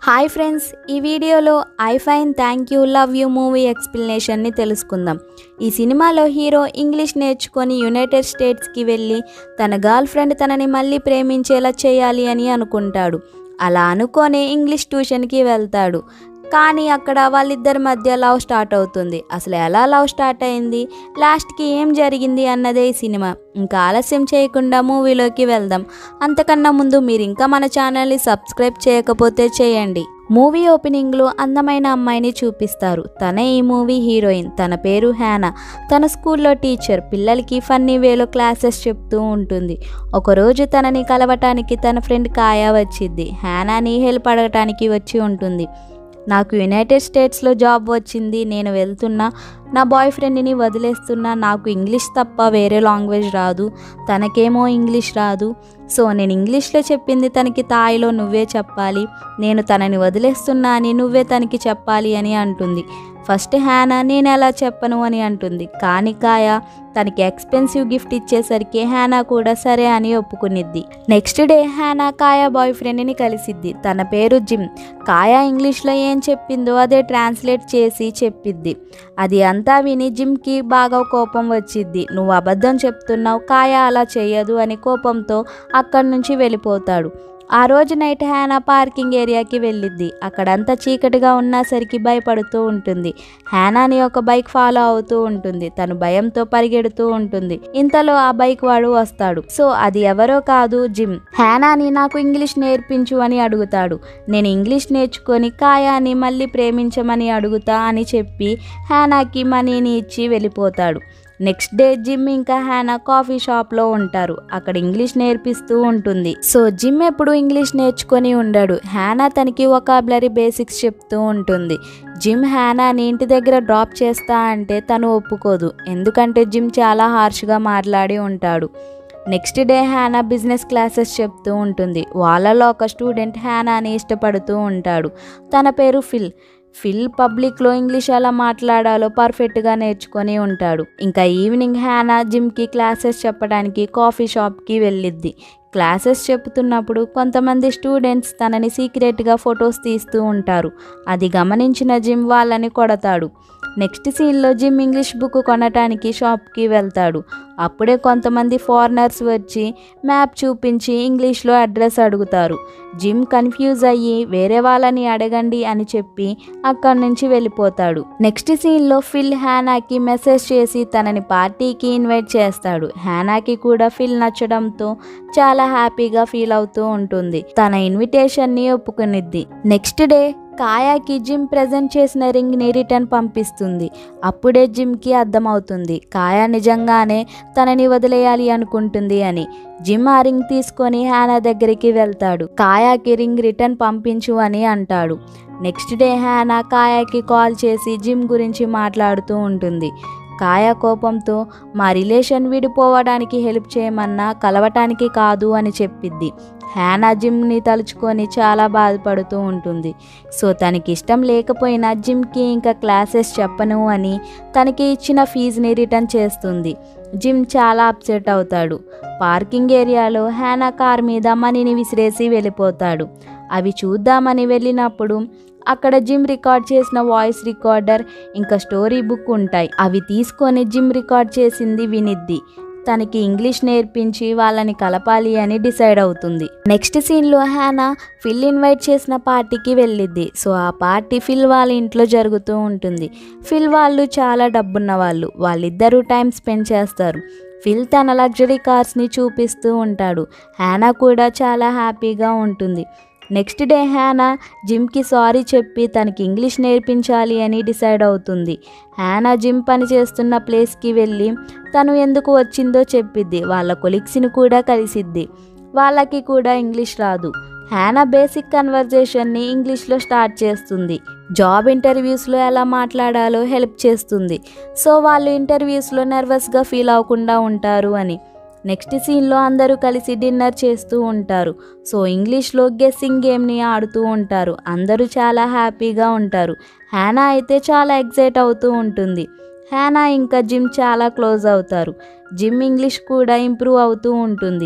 Hi friends, ఈ వీడియోలో I fine thank you love you movie ఎక్స్ప్లెనేషన్ని తెలుసుకుందాం. ఈ సినిమాలో హీరో ఇంగ్లీష్ నేర్చుకొని యునైటెడ్ స్టేట్స్కి వెళ్ళి తన గర్ల్ ఫ్రెండ్ తనని మళ్ళీ ప్రేమించేలా చేయాలి అని అనుకుంటాడు. అలా అనుకొని ఇంగ్లీష్ ట్యూషన్కి వెళ్తాడు. కానీ అక్కడ వాళ్ళిద్దరి మధ్య లవ్ స్టార్ట్ అవుతుంది. అసలు ఎలా లవ్ స్టార్ట్ అయింది, లాస్ట్కి ఏం జరిగింది అన్నదే ఈ సినిమా. ఇంకా ఆలస్యం చేయకుండా మూవీలోకి వెళ్దాం. అంతకన్నా ముందు మీరు ఇంకా మన ఛానల్ని సబ్స్క్రైబ్ చేయకపోతే చేయండి. మూవీ ఓపెనింగ్లో అందమైన అమ్మాయిని చూపిస్తారు. తనే ఈ మూవీ హీరోయిన్. తన పేరు హ్యానా. తన స్కూల్లో టీచర్. పిల్లలకి ఫన్నీ వేలో క్లాసెస్ చెప్తూ ఉంటుంది. ఒకరోజు తనని కలవటానికి తన ఫ్రెండ్ కాయా వచ్చింది. హ్యానాని హెల్ప్ అడగటానికి వచ్చి ఉంటుంది. నాకు యునైటెడ్ స్టేట్స్లో జాబ్ వచ్చింది, నేను వెళ్తున్నా, నా బాయ్ ఫ్రెండ్ని వదిలేస్తున్నా, నాకు ఇంగ్లీష్ తప్ప వేరే లాంగ్వేజ్ రాదు, తనకేమో ఇంగ్లీష్ రాదు, సో నేను ఇంగ్లీష్లో చెప్పింది తనకి తాయిలో నువ్వే చెప్పాలి, నేను తనని వదిలేస్తున్నా అని నువ్వే తనకి చెప్పాలి అని అంటుంది. ఫస్ట్ హ్యానా నేను ఎలా చెప్పను అని అంటుంది. కానీ కాయా తనకి ఎక్స్పెన్సివ్ గిఫ్ట్ ఇచ్చేసరికి హ్యానా కూడా సరే అని ఒప్పుకునిద్ది. Next day Hannah Kaya boy ఫ్రెండ్ని కలిసిద్ది. తన పేరు జిమ్. కాయా ఇంగ్లీష్లో ఏం చెప్పిందో అదే ట్రాన్స్లేట్ చేసి చెప్పిద్ది. అది అంతా విని జిమ్కి బాగా కోపం వచ్చిద్ది. నువ్వు అబద్ధం చెప్తున్నావు, కాయా అలా చేయదు అని కోపంతో అక్కడి నుంచి వెళ్ళిపోతాడు. ఆ రోజు నైట్ హ్యానా పార్కింగ్ ఏరియాకి వెళ్ళిద్ది. అక్కడంతా చీకటిగా ఉన్నసరికి భయపడుతూ ఉంటుంది. హ్యానాని ఒక బైక్ ఫాలో అవుతూ ఉంటుంది. తను భయంతో పరిగెడుతూ ఉంటుంది. ఇంతలో ఆ బైక్ వాడు వస్తాడు. సో అది ఎవరో కాదు, జిమ్. హ్యానాని నాకు ఇంగ్లీష్ నేర్పించు అని అడుగుతాడు. నేను ఇంగ్లీష్ నేర్చుకొని కాయాని మళ్ళీ ప్రేమించమని అడుగుతా అని చెప్పి హ్యానాకి మనీని ఇచ్చి వెళ్ళిపోతాడు. నెక్స్ట్ డే జిమ్ ఇంకా హ్యానా కాఫీ షాప్లో ఉంటారు. అక్కడ ఇంగ్లీష్ నేర్పిస్తూ ఉంటుంది. సో జిమ్ ఎప్పుడు ఇంగ్లీష్ నేర్చుకొని ఉండడు. హ్యానా తనకి వొకాబులరీ బేసిక్స్ చెప్తూ ఉంటుంది. జిమ్ హ్యానాని ఇంటి దగ్గర డ్రాప్ చేస్తా అంటే తను ఒప్పుకోదు. ఎందుకంటే జిమ్ చాలా హార్ష్గా మాట్లాడి ఉంటాడు. Next day Hannah business classes చెప్తూ ఉంటుంది. వాళ్ళలో ఒక స్టూడెంట్ హ్యానాని ఇష్టపడుతూ ఉంటాడు. తన పేరు ఫిల్. పబ్లిక్లో ఇంగ్లీష్ ఎలా మాట్లాడాలో పర్ఫెక్ట్గా నేర్చుకొని ఉంటాడు. ఇంకా ఈవినింగ్ హ్యానా జిమ్కి క్లాసెస్ చెప్పడానికి కాఫీ షాప్కి వెళ్ళిద్ది. క్లాసెస్ చెప్తున్నప్పుడు కొంతమంది స్టూడెంట్స్ తనని సీక్రెట్గా ఫొటోస్ తీస్తూ ఉంటారు. అది గమనించిన జిమ్ వాళ్ళని కొడతాడు. నెక్స్ట్ సీన్లో జిమ్ ఇంగ్లీష్ బుక్ కొనటానికి షాప్కి వెళ్తాడు. అప్పుడే కొంతమంది ఫారినర్స్ వచ్చి మ్యాప్ చూపించి ఇంగ్లీష్లో అడ్రస్ అడుగుతారు. జిమ్ కన్ఫ్యూజ్ అయ్యి వేరే వాళ్ళని అడగండి అని చెప్పి అక్కడి నుంచి వెళ్ళిపోతాడు. నెక్స్ట్ సీన్లో ఫిల్ హ్యానాకి మెసేజ్ చేసి తనని పార్టీకి ఇన్వైట్ చేస్తాడు. హ్యానాకి కూడా ఫిల్ నచ్చడంతో చాలా హ్యాపీగా ఫీల్ అవుతూ ఉంటుంది. తన ఇన్విటేషన్ని ఒప్పుకునిద్ది. నెక్స్ట్ డే కాయాకి జిమ్ ప్రెజెంట్ చేసిన రింగ్ని రిటర్న్ పంపిస్తుంది. అప్పుడే జిమ్కి అర్థమవుతుంది కాయా నిజంగానే తనని వదిలేయాలి అనుకుంటుంది అని. జిమ్ ఆ రింగ్ తీసుకొని హ్యానా దగ్గరికి వెళ్తాడు. కాయాకి రింగ్ రిటర్న్ పంపించు అని అంటాడు. నెక్స్ట్ డే హ్యానా కాయాకి కాల్ చేసి జిమ్ గురించి మాట్లాడుతూ ఉంటుంది. కాయా కోపంతో మా రిలేషన్ విడిపోవడానికి హెల్ప్ చేయమన్నా కలవటానికి కాదు అని చెప్పిద్ది. హ్యానా జిమ్ని తలుచుకొని చాలా బాధపడుతూ ఉంటుంది. సో తనకి ఇష్టం లేకపోయినా జిమ్కి ఇంకా క్లాసెస్ చెప్పను అని తనకి ఇచ్చిన ఫీజుని రిటర్న్ చేస్తుంది. జిమ్ చాలా అప్సెట్ అవుతాడు. పార్కింగ్ ఏరియాలో హ్యానా కార్ మీద మనీని విసిరేసి వెళ్ళిపోతాడు. అవి చూద్దామని వెళ్ళినప్పుడు అక్కడ జిమ్ రికార్డ్ చేసిన వాయిస్ రికార్డర్ ఇంకా స్టోరీ బుక్ ఉంటాయి. అవి తీసుకొని జిమ్ రికార్డ్ చేసింది వినిద్ది. తనకి ఇంగ్లీష్ నేర్పించి వాళ్ళని కలపాలి అని డిసైడ్ అవుతుంది. నెక్స్ట్ సీన్లో హ్యానా ఫిల్ ఇన్వైట్ చేసిన పార్టీకి వెళ్ళిద్ది. సో ఆ పార్టీ ఫిల్ వాళ్ళ ఇంట్లో జరుగుతూ ఉంటుంది. ఫిల్ వాళ్ళు చాలా డబ్బున్న వాళ్ళు. వాళ్ళిద్దరూ టైం స్పెండ్ చేస్తారు. ఫిల్ తన లగ్జరీ కార్స్ని చూపిస్తూ ఉంటాడు. హ్యానా కూడా చాలా హ్యాపీగా ఉంటుంది. నెక్స్ట్ డే హ్యానా జిమ్కి సారీ చెప్పి తనకి ఇంగ్లీష్ నేర్పించాలి అని డిసైడ్ అవుతుంది. హ్యానా జిమ్ పని చేస్తున్న ప్లేస్కి వెళ్ళి తను ఎందుకు వచ్చిందో చెప్పిద్ది. వాళ్ళ కొలీగ్స్ని కూడా కలిసిద్ది. వాళ్ళకి కూడా ఇంగ్లీష్ రాదు. హ్యానా బేసిక్ కన్వర్జేషన్ని ఇంగ్లీష్లో స్టార్ట్ చేస్తుంది. జాబ్ ఇంటర్వ్యూస్లో ఎలా మాట్లాడాలో హెల్ప్ చేస్తుంది. సో వాళ్ళు ఇంటర్వ్యూస్లో నర్వస్గా ఫీల్ అవ్వకుండా ఉంటారు అని. నెక్స్ట్ సీన్లో అందరూ కలిసి డిన్నర్ చేస్తూ ఉంటారు. సో ఇంగ్లీష్లో గెస్సింగ్ గేమ్ని ఆడుతూ ఉంటారు. అందరూ చాలా హ్యాపీగా ఉంటారు. హ్యానా అయితే చాలా ఎక్సైట్ అవుతూ ఉంటుంది. హ్యానా ఇంకా జిమ్ చాలా క్లోజ్ అవుతారు. జిమ్ ఇంగ్లీష్ కూడా ఇంప్రూవ్ అవుతూ ఉంటుంది.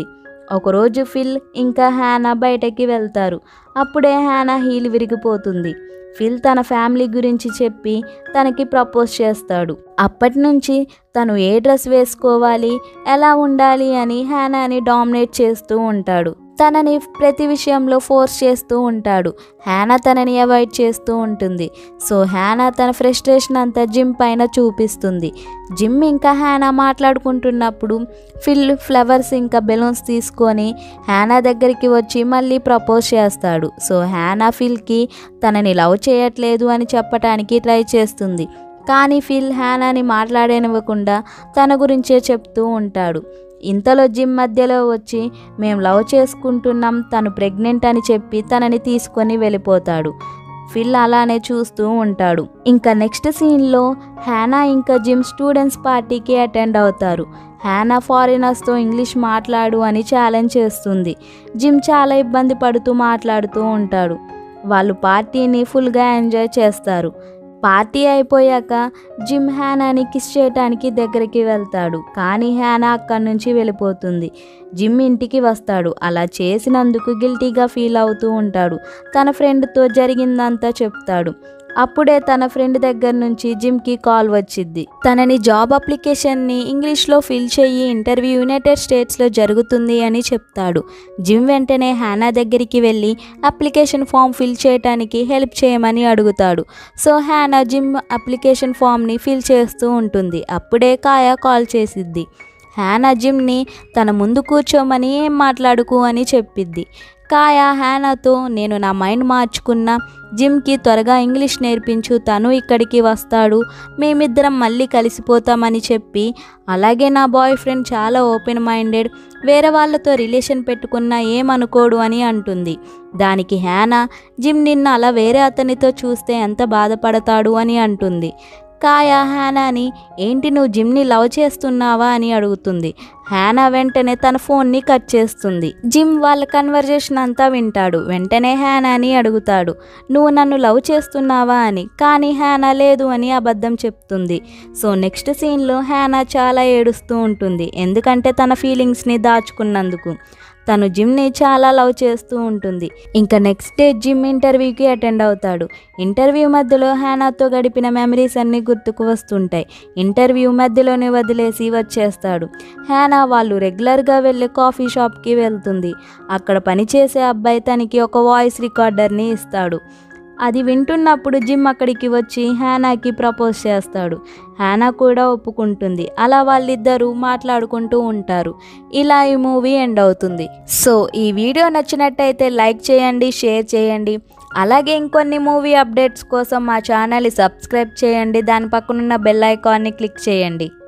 ఒకరోజు ఫిల్ ఇంకా హ్యానా బయటకి వెళ్తారు. అప్పుడే హ్యానా హీల్ విరిగిపోతుంది. ఫిల్ తన ఫ్యామిలీ గురించి చెప్పి తనకి ప్రపోజ్ చేస్తాడు. అప్పటి నుంచి తను ఏ డ్రెస్ వేసుకోవాలి, ఎలా ఉండాలి అని హ్యానాని డామినేట్ చేస్తూ ఉంటాడు. తనని ప్రతి విషయంలో ఫోర్స్ చేస్తూ ఉంటాడు. హ్యానా తనని అవాయిడ్ చేస్తూ ఉంటుంది. సో హ్యానా తన ఫ్రస్ట్రేషన్ అంతా జిమ్ పైన చూపిస్తుంది. జిమ్ ఇంకా హ్యానా మాట్లాడుకుంటున్నప్పుడు ఫిల్ ఫ్లవర్స్ ఇంకా బెలూన్స్ తీసుకొని హ్యానా దగ్గరికి వచ్చి మళ్ళీ ప్రపోజ్ చేస్తాడు. సో హ్యానా ఫిల్కి తనని లవ్ చేయట్లేదు అని చెప్పడానికి ట్రై చేస్తుంది. కానీ ఫిల్ హ్యానాని మాట్లాడనివ్వకుండా తన గురించే చెప్తూ ఉంటాడు. ఇంతలో జిమ్ మధ్యలో వచ్చి మేము లవ్ చేసుకుంటున్నాం, తను ప్రెగ్నెంట్ అని చెప్పి తనని తీసుకొని వెళ్ళిపోతాడు. ఫిల్ అలానే చూస్తూ ఉంటాడు. ఇంకా నెక్స్ట్ సీన్లో హ్యానా ఇంకా జిమ్ స్టూడెంట్స్ పార్టీకి అటెండ్ అవుతారు. హ్యానా ఫారినర్స్తో ఇంగ్లీష్ మాట్లాడు అని ఛాలెంజ్ చేస్తుంది. జిమ్ చాలా ఇబ్బంది పడుతూ మాట్లాడుతూ ఉంటాడు. వాళ్ళు పార్టీని ఫుల్గా ఎంజాయ్ చేస్తారు. పార్టీ అయిపోయాక జిమ్ హ్యానాని కిస్ చేయడానికి దగ్గరికి వెళ్తాడు. కానీ హ్యానా అక్కడి నుంచి వెళ్ళిపోతుంది. జిమ్ ఇంటికి వస్తాడు. అలా చేసినందుకు గిల్టీగా ఫీల్ అవుతూ ఉంటాడు. తన ఫ్రెండ్తో జరిగిందంతా చెప్తాడు. అప్పుడే తన ఫ్రెండ్ దగ్గర నుంచి జిమ్కి కాల్ వచ్చింది. తనని జాబ్ అప్లికేషన్ని ఇంగ్లీష్లో ఫిల్ చేయి, ఇంటర్వ్యూ యునైటెడ్ స్టేట్స్లో జరుగుతుంది అని చెప్తాడు. జిమ్ వెంటనే హ్యానా దగ్గరికి వెళ్ళి అప్లికేషన్ ఫామ్ ఫిల్ చేయడానికి హెల్ప్ చేయమని అడుగుతాడు. సో హ్యానా జిమ్ అప్లికేషన్ ఫామ్ని ఫిల్ చేస్తూ ఉంటుంది. అప్పుడే కాయా కాల్ చేసిద్ది. హ్యానా జిమ్ని తన ముందు కూర్చోమని ఏం మాట్లాడుకు అని చెప్పిద్ది. కాయా హ్యానాతో నేను నా మైండ్ మార్చుకున్నా, జిమ్కి త్వరగా ఇంగ్లీష్ నేర్పించు, తను ఇక్కడికి వస్తాడు, మేమిద్దరం మళ్ళీ కలిసిపోతామని చెప్పి, అలాగే నా బాయ్ ఫ్రెండ్ చాలా ఓపెన్ మైండెడ్, వేరే వాళ్ళతో రిలేషన్ పెట్టుకున్నా ఏమనుకోడు అని అంటుంది. దానికి హ్యానా జిమ్ నిన్న అలా వేరే అతనితో చూస్తే ఎంత బాధపడతాడు అని అంటుంది. కాయా హ్యానాని ఏంటి నువ్వు జిమ్ని లవ్ చేస్తున్నావా అని అడుగుతుంది. హ్యానా వెంటనే తన ఫోన్ని కట్ చేస్తుంది. జిమ్ వాళ్ళ కన్వర్జేషన్ అంతా వింటాడు. వెంటనే హ్యానాని అడుగుతాడు, నువ్వు నన్ను లవ్ చేస్తున్నావా అని. కానీ హ్యానా లేదు అని అబద్ధం చెప్తుంది. సో నెక్స్ట్ సీన్లో హ్యానా చాలా ఏడుస్తూ ఉంటుంది. ఎందుకంటే తన ఫీలింగ్స్ని దాచుకున్నందుకు. తను జిమ్ని చాలా లవ్ చేస్తూ ఉంటుంది. ఇంకా నెక్స్ట్ డే జిమ్ ఇంటర్వ్యూకి అటెండ్ అవుతాడు. ఇంటర్వ్యూ మధ్యలో హ్యానాతో గడిపిన మెమరీస్ అన్నీ గుర్తుకు వస్తుంటాయి. ఇంటర్వ్యూ మధ్యలోనే వదిలేసి వచ్చేస్తాడు. హ్యానా వాళ్ళు రెగ్యులర్గా వెళ్ళే కాఫీ షాప్కి వెళ్తుంది. అక్కడ పనిచేసే అబ్బాయి తనకి ఒక వాయిస్ రికార్డర్ని ఇస్తాడు. అది వింటున్నప్పుడు జిమ్ అక్కడికి వచ్చి హ్యానాకి ప్రపోజ్ చేస్తాడు. హ్యానా కూడా ఒప్పుకుంటుంది. అలా వాళ్ళిద్దరూ మాట్లాడుకుంటూ ఉంటారు. ఇలా ఈ మూవీ ఎండ్ అవుతుంది. సో ఈ వీడియో నచ్చినట్టయితే లైక్ చేయండి, షేర్ చేయండి. అలాగే ఇంకొన్ని మూవీ అప్డేట్స్ కోసం మా ఛానల్ని సబ్స్క్రైబ్ చేయండి. దాని పక్కనున్న బెల్ ఐకాన్ని క్లిక్ చేయండి.